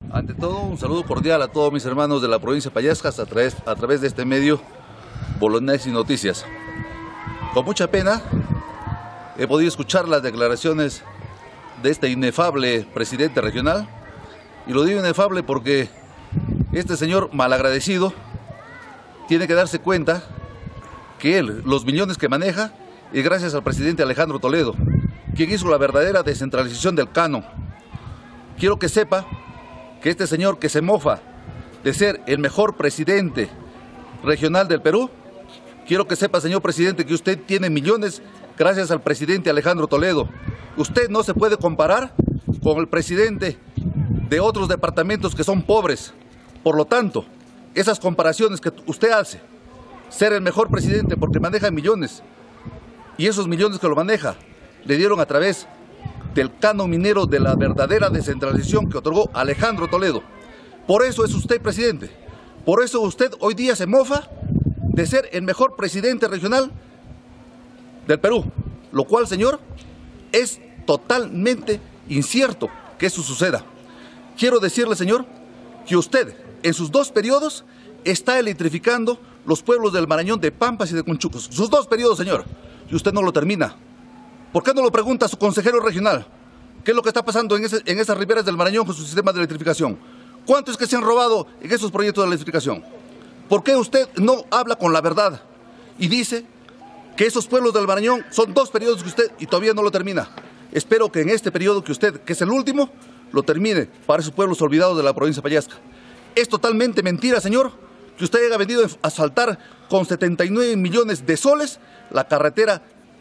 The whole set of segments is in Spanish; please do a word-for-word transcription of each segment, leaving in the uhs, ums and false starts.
Ante todo, un saludo cordial a todos mis hermanos de la provincia de Pallascas a través, a través de este medio Bolognesi Noticias. Con mucha pena he podido escuchar las declaraciones de este inefable presidente regional, y lo digo inefable porque este señor malagradecido tiene que darse cuenta que él, los millones que maneja, es gracias al presidente Alejandro Toledo, quien hizo la verdadera descentralización del Cano. Quiero que sepa que este señor que se mofa de ser el mejor presidente regional del Perú, quiero que sepa, señor presidente, que usted tiene millones gracias al presidente Alejandro Toledo. Usted no se puede comparar con el presidente de otros departamentos que son pobres. Por lo tanto, esas comparaciones que usted hace, ser el mejor presidente porque maneja millones, y esos millones que lo maneja, le dieron a través del canon minero de la verdadera descentralización que otorgó Alejandro Toledo. Por eso es usted presidente. Por eso usted hoy día se mofa de ser el mejor presidente regional del Perú. Lo cual, señor, es totalmente incierto que eso suceda. Quiero decirle, señor, que usted en sus dos periodos está electrificando los pueblos del Marañón, de Pampas y de Conchucos. Sus dos periodos, señor. Y usted no lo termina. ¿Por qué no lo pregunta a su consejero regional? ¿Qué es lo que está pasando en, ese, en esas riberas del Marañón con su sistema de electrificación? ¿Cuánto es que se han robado en esos proyectos de electrificación? ¿Por qué usted no habla con la verdad y dice que esos pueblos del Marañón son dos periodos que usted y todavía no lo termina? Espero que en este periodo que usted, que es el último, lo termine para esos pueblos olvidados de la provincia de Pallasca. Es totalmente mentira, señor, que usted haya venido a asfaltar con setenta y nueve millones de soles la carretera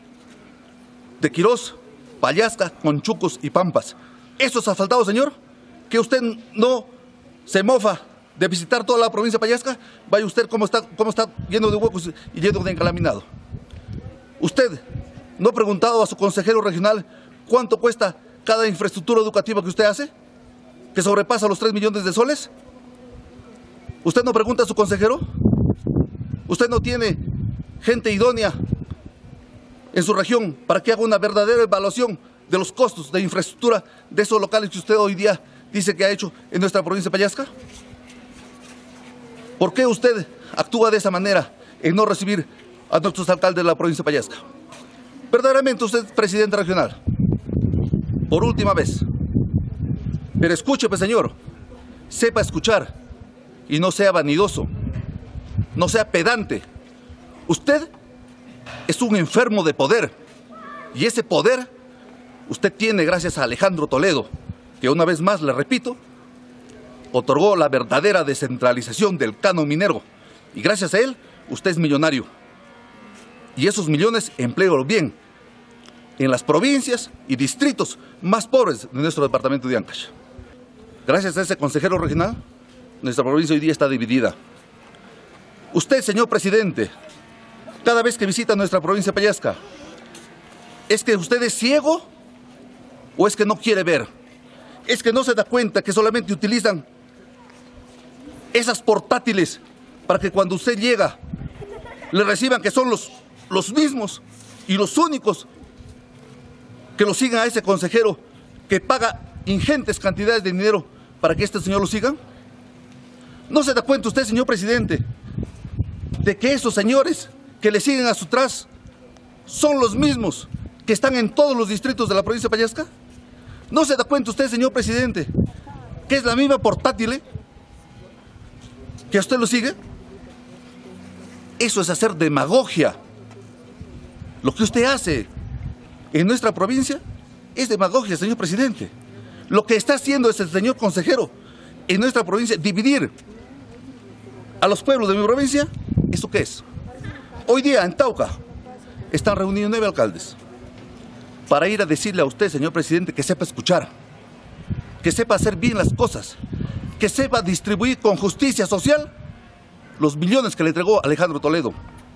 de Quirós, Pallasca, Conchucos y Pampas. ¿Eso es asfaltado, señor? ¿Que usted no se mofa de visitar toda la provincia de Pallasca? Vaya usted cómo está, cómo está lleno de huecos y lleno de encalaminado. ¿Usted no ha preguntado a su consejero regional cuánto cuesta cada infraestructura educativa que usted hace, que sobrepasa los tres millones de soles? ¿Usted no pregunta a su consejero? ¿Usted no tiene gente idónea en su región para que haga una verdadera evaluación de los costos de infraestructura de esos locales que usted hoy día dice que ha hecho en nuestra provincia de Pallasca? ¿Por qué usted actúa de esa manera en no recibir a nuestros alcaldes de la provincia de Pallasca? Verdaderamente usted es presidente regional, por última vez. Pero escúcheme, señor, sepa escuchar y no sea vanidoso, no sea pedante. Usted es un enfermo de poder, y ese poder usted tiene gracias a Alejandro Toledo, que una vez más, le repito, otorgó la verdadera descentralización del canon minero, y gracias a él usted es millonario. Y esos millones empléelos bien en las provincias y distritos más pobres de nuestro departamento de Ancash. Gracias a ese consejero regional, nuestra provincia hoy día está dividida. Usted, señor presidente, cada vez que visita nuestra provincia de Pallasca, ¿es que usted es ciego o es que no quiere ver? ¿Es que no se da cuenta que solamente utilizan esas portátiles para que cuando usted llega le reciban que son los, los mismos y los únicos que lo sigan a ese consejero que paga ingentes cantidades de dinero para que este señor lo siga? ¿No se da cuenta usted, señor presidente, de que esos señores que le siguen a su tras son los mismos que están en todos los distritos de la provincia de Pallasca? ¿No se da cuenta usted, señor presidente, que es la misma portátil que a usted lo sigue? Eso es hacer demagogia. Lo que usted hace en nuestra provincia es demagogia, señor presidente. Lo que está haciendo ese señor consejero en nuestra provincia, dividir a los pueblos de mi provincia, ¿eso qué es? Hoy día en Tauca están reunidos nueve alcaldes para ir a decirle a usted, señor presidente, que sepa escuchar, que sepa hacer bien las cosas, que sepa distribuir con justicia social los millones que le entregó Alejandro Toledo.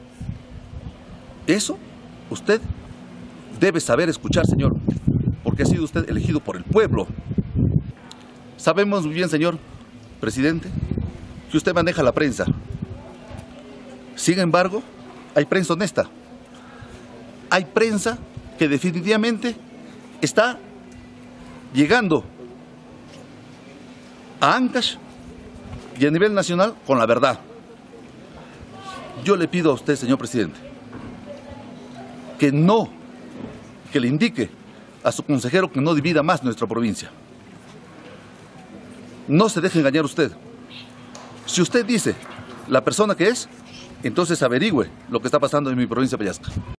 Eso usted debe saber escuchar, señor, porque ha sido usted elegido por el pueblo. Sabemos muy bien, señor presidente, que usted maneja la prensa. Sin embargo, hay prensa honesta. Hay prensa que definitivamente está llegando a Ancash y a nivel nacional con la verdad. Yo le pido a usted, señor presidente, que no, que le indique a su consejero que no divida más nuestra provincia. No se deje engañar usted. Si usted dice la persona que es, entonces averigüe lo que está pasando en mi provincia de Pallasca.